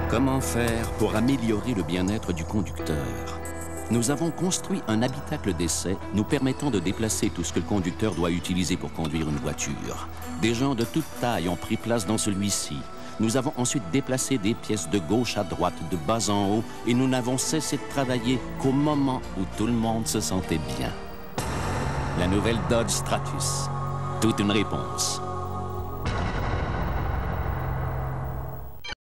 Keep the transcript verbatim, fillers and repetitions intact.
Comment faire pour améliorer le bien-être du conducteur? Nous avons construit un habitacle d'essai nous permettant de déplacer tout ce que le conducteur doit utiliser pour conduire une voiture. Des gens de toute taille ont pris place dans celui-ci. Nous avons ensuite déplacé des pièces de gauche à droite, de bas en haut, et nous n'avons cessé de travailler qu'au moment où tout le monde se sentait bien. La nouvelle Dodge Stratus. Toute une réponse.